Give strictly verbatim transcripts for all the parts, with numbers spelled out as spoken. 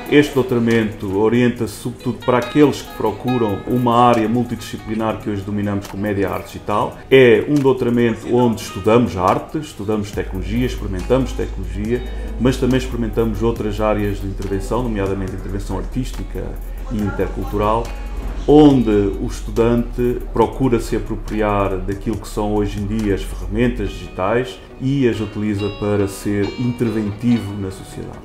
Este doutoramento orienta-se sobretudo para aqueles que procuram uma área multidisciplinar que hoje dominamos como média arte digital. É um doutoramento onde estudamos arte, estudamos tecnologia, experimentamos tecnologia, mas também experimentamos outras áreas de intervenção, nomeadamente intervenção artística e intercultural, onde o estudante procura se apropriar daquilo que são hoje em dia as ferramentas digitais e as utiliza para ser interventivo na sociedade.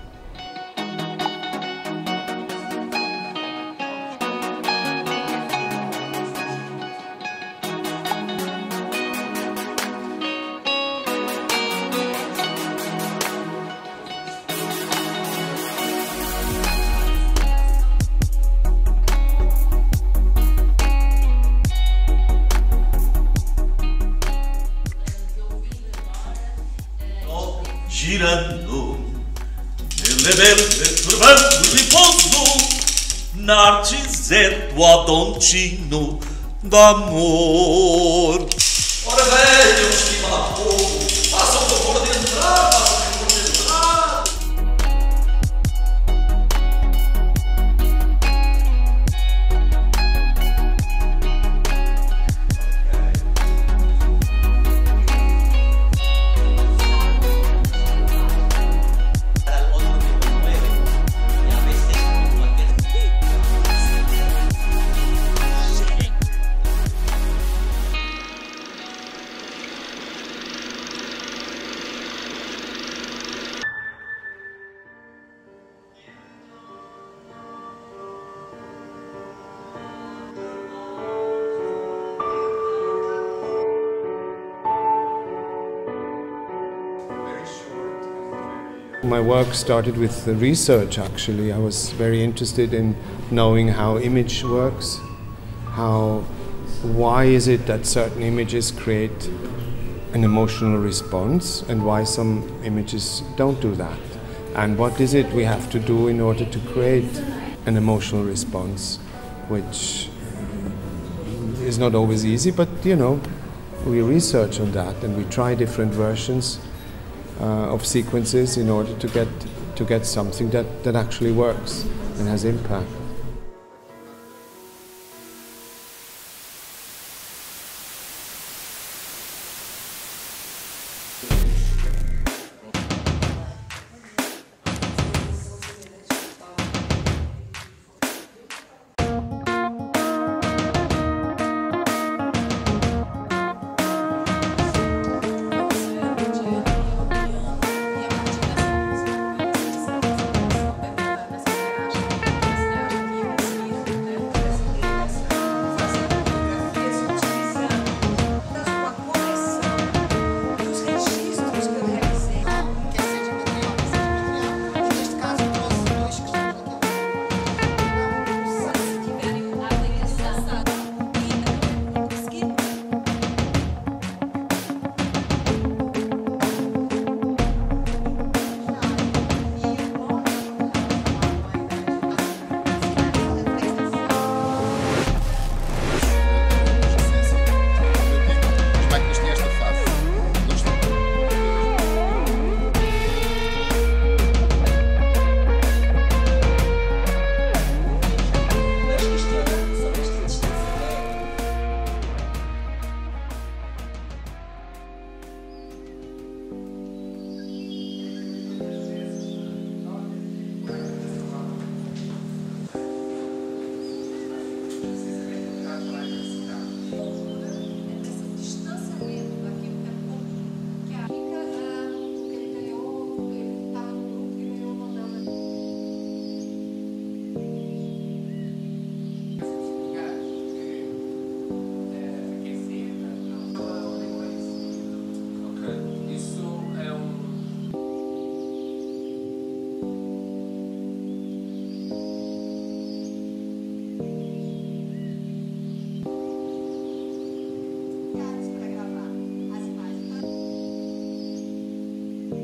Girando nelle belle turbando riposo, Narcisetto Adoncino d'amor. Ora venham, estimado povo, façam o favor de entrar, façam o favor de entrar. My work started with the research actually. I was very interested in knowing how image works, how, why is it that certain images create an emotional response and why some images don't do that. And what is it we have to do in order to create an emotional response, which is not always easy, but you know, we research on that and we try different versions Uh, of sequences in order to get to get something that, that actually works and has impact.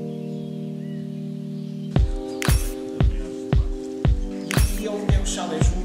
Challenge